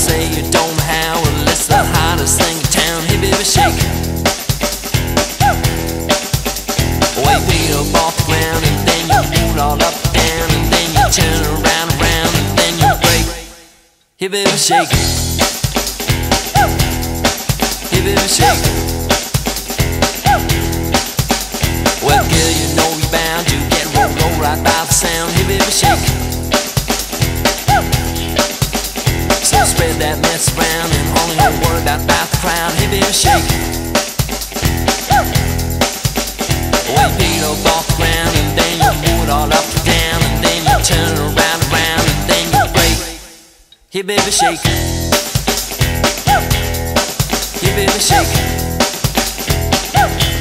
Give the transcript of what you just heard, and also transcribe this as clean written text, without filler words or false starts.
say you don't know how, well it's the hottest thing in town. Hey baby, shake. Wait, feet up off the ground, and then you move all up and down, and then you turn around, and then you break. Hey baby, shake. Hey baby, shake. Well girl, you know you're bound to get rolled right by the sound. Hey baby, shake. So spread that mess around and only don't worry about the crowd. Hey baby, shake. Well, you beat up off the ground, and then you move it all up and down, and then you turn around, and then you break. Hey baby, shake. Hey baby, shake.